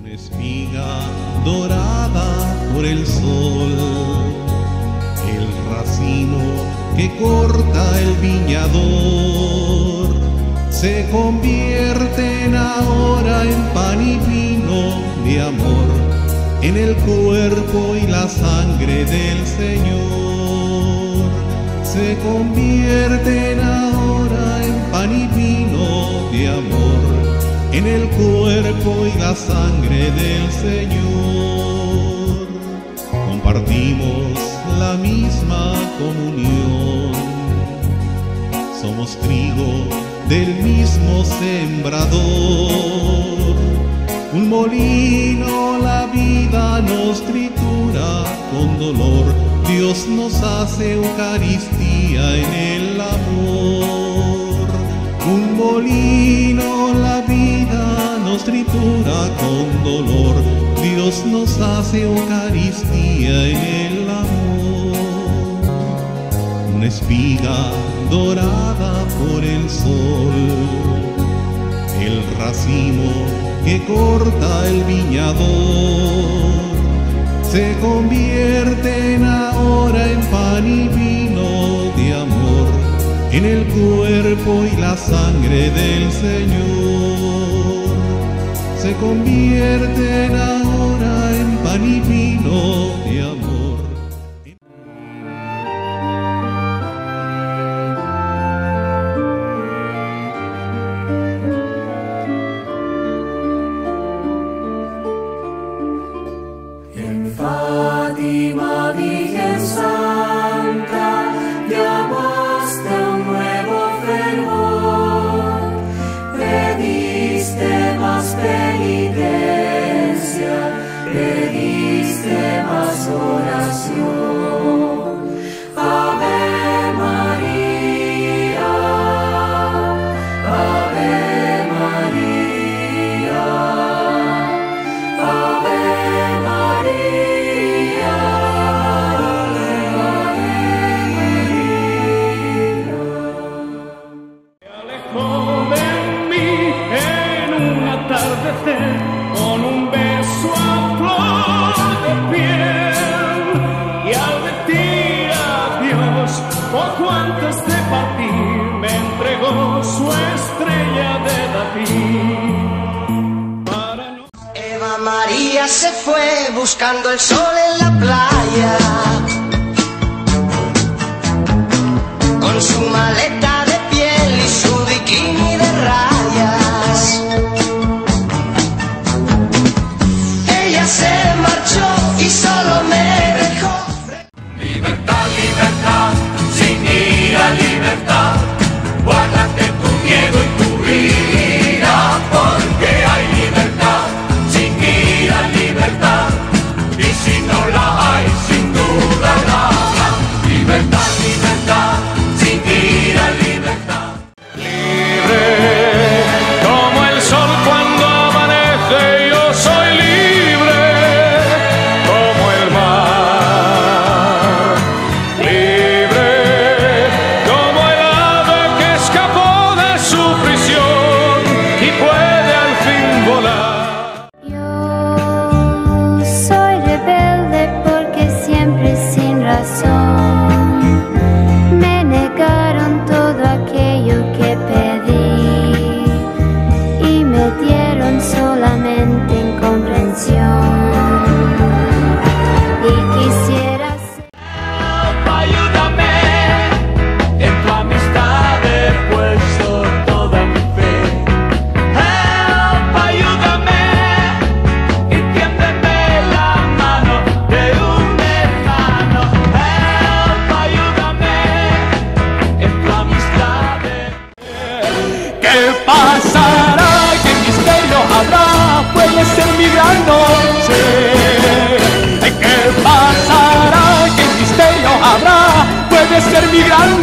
Espiga dorada por el sol, el racimo que corta el viñador, se convierten ahora en pan y vino de amor, en el cuerpo y la sangre del Señor. Se convierten ahora en pan y vino de amor, en el cuerpo y la sangre del Señor. Compartimos la misma comunión, somos trigo del mismo sembrador. Un molino la vida nos tritura con dolor, Dios nos hace Eucaristía en el amor. Un molino la vida nos tritura con dolor, Dios nos hace Eucaristía en el amor. Una espiga dorada por el sol, el racimo que corta el viñador, se convierten ahora en pan y vino de amor, en el cuerpo y la sangre del Señor. Se convierten ahora en pan y vino de amor. En Fátima, Virgen Santa, llamaste un nuevo fervor, pediste más penitencia, pediste más oración. Ave María, Ave María, Ave María, con un beso a flor de piel, y al decir adiós, poco antes de partir, me entregó su estrella de David. Eva María se fue buscando el sol en la playa, con su maleta de piel y su bikini de rayas. Se marchó y solo me dejó. Libertad, libertad, sin ira, libertad. Guárdate tu miedo y tu ira, porque hay libertad, sin ira, libertad. Y si no la hay, sin duda la habrá. Libertad, libertad, sin ira, libertad. Libre como el sol cuando amanece, yo soy libre. Me negaron todo aquello que pedí y me dieron solamente incomprensión. Y quisiera ser... Ayúdame, en tu amistad he puesto toda mi fe. Help, ayúdame, y tiéndeme la mano de un hermano. Help, ayúdame, en tu amistad. ¿Qué pasará? ¿Qué misterio habrá? Puede ser mi gran noche. ¿Qué pasará? ¿Qué misterio habrá? Puede ser mi gran